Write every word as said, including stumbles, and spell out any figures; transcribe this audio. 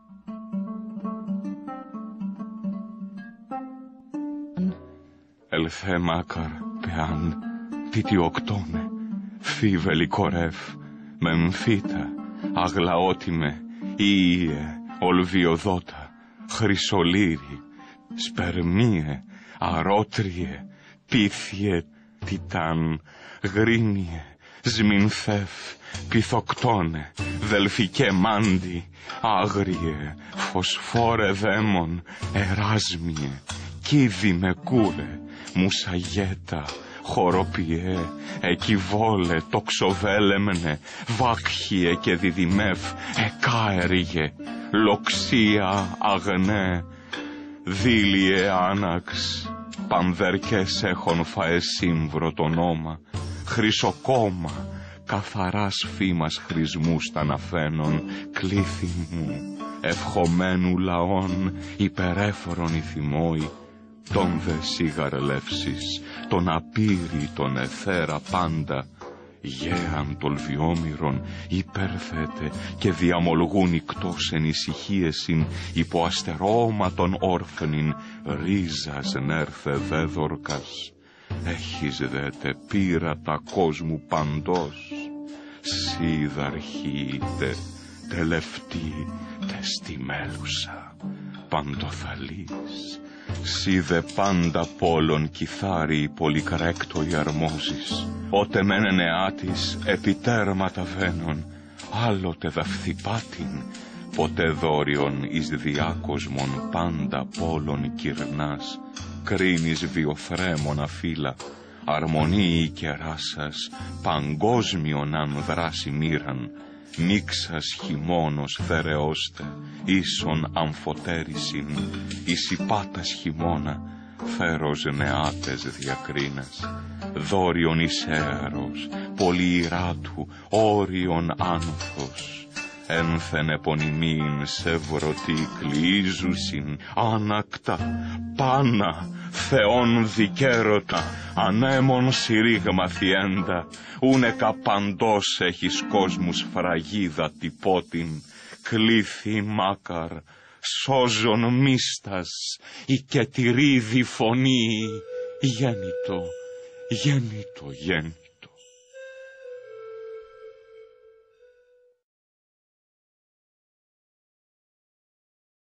Ελθέ μάκαρ πεάν τιτιοκτώνε, φίβελη κορεύ, μεμφίτα, αγλαότιμε, ήιε, ολβιοδότα, χρυσολύρι, σπερμίε, αρότριε, πίθιε, τιτάν, γρίνιε, σμινθεύ, πυθοκτώνε, δελφικέ μάντι, άγριε, φωσφόρε δαίμον, εράσμιε, κίδι με κούρε, μουσαγέτα, χοροπιέ, εκιβόλε, τοξοβέλεμνε, βάκχιε και διδυμεύ, εκάεριγε, λοξία αγνέ, δίλιε άναξ, πανδερκές έχων φαεσύμβρο το νόμα, χρυσοκόμα, καθαράς φήμας χρησμούς τα ναφαίνων, κλήθη μου, ευχομένου λαών, υπερέφορον η θυμόη, τον δε σιγαρελεύσεις, τον απείρη, τον εθέρα πάντα, γέαν τολβιόμηρον υπέρθετε και διαμολγούν ικτός εν ησυχίεσιν, υπό αστερώματον όρφνην, ρίζας νέρθε δέδορκας. Έχεις δε τε πείρατα κόσμου παντός, σίδαρχη τε τελευτή τε στη μέλουσα, παντοθαλής, σι δε πάντα πόλων κιθάρι πολυκρέκτο η αρμόζης, ότε μένε νεάτης επιτέρματα βαίνων, άλλοτε δαφθυπάτην, ποτέ δόριον εις διάκοσμον πάντα πόλων κυρνάς, κρίνεις βιοθρέμωνα φύλλα, αρμονίη κεράσας, παγκόσμιον αν δράση μοίραν, νίξας χειμώνος θερεώστε, ίσον αμφωτέρησιν, εις υπάτας χειμώνα, φέρος νεάτες διακρίνας, δόριον εις έαρος, πολυειράτου, όριον άνθος, ένθεν επωνυμίν σε βρωτή κλείζουσιν, άνακτα, πάνα, θεόν δικαίρωτα, ανέμον συρίγμα θιέντα, ούνεκα παντός έχεις κόσμους φραγίδα τυπότην, κλήθη μάκαρ, σώζον μίστας, η κετηρίδη φωνή, γέννητο, γέννητο, γέννητο.